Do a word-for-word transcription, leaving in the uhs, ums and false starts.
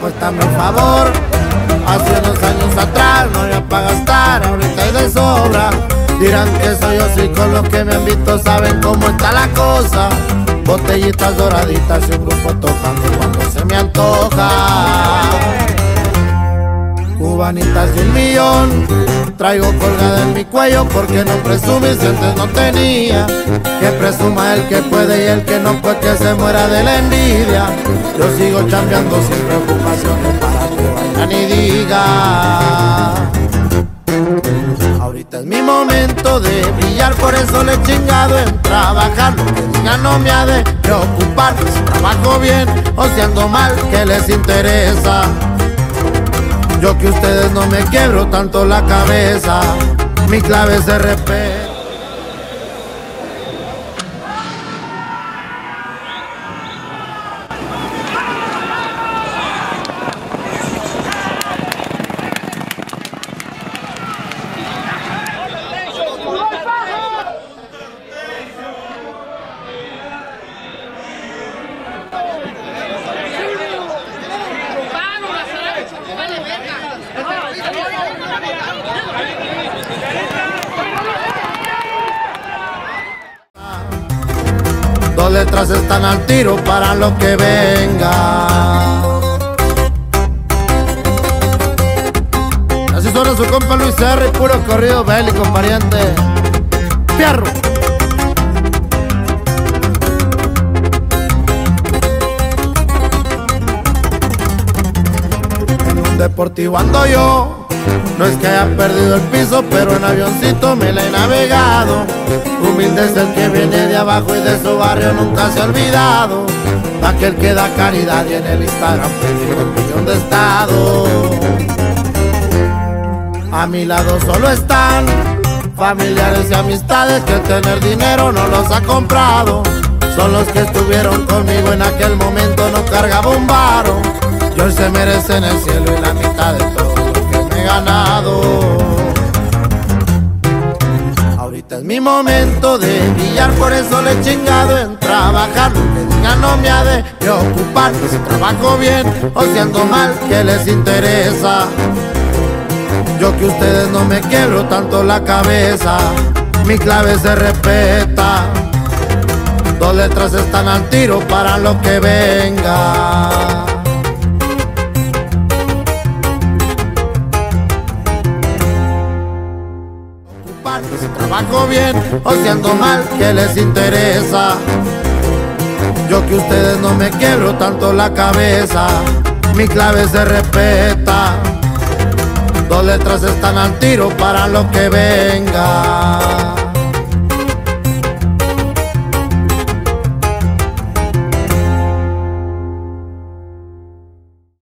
pues está a mi favor. Hace unos años atrás no había para gastar, ahorita hay de sobra. Dirán que soy yo, sí, con los que me han visto saben cómo está la cosa. Botellitas doraditas y un grupo tocando cuando se me antoja. Cubanitas de un millón traigo colgada en mi cuello, porque no presumí si antes no tenía. Que presuma el que puede y el que no, pues que se muera de la envidia. Yo sigo chambeando sin preocupaciones para que vayan y digan: ahorita es mi momento de brillar, por eso le he chingado en trabajar. Lo que digan no me ha de preocupar, si trabajo bien o si ando mal, ¿qué les interesa? Yo que ustedes no me quiebro tanto la cabeza, mi clave es de respeto. Dos letras están al tiro para lo que venga. Así suena su compa Luis R, puro corrido bélico, pariente. Fierro. En un deportivo ando yo. No es que haya perdido el piso, pero en avioncito me la he navegado. Humilde es el que viene de abajo y de su barrio nunca se ha olvidado. Aquel que da caridad y en el Instagram perdió un millón de estados. A mi lado solo están familiares y amistades que el tener dinero no los ha comprado. Son los que estuvieron conmigo en aquel momento, no cargaba un varo. Y hoy se merecen el cielo y la mitad de todo ganado. Ahorita es mi momento de brillar, por eso le he chingado en trabajar. Lo que digan no me ha de preocupar, si trabajo bien o si ando mal, ¿qué les interesa? Yo que ustedes no me quiebro tanto la cabeza, mi clave se respeta. Dos letras están al tiro para lo que venga. Si trabajo bien o si ando mal, ¿qué les interesa? Yo que ustedes no me quiebro tanto la cabeza, mi clave se respeta. Dos letras están al tiro para lo que venga.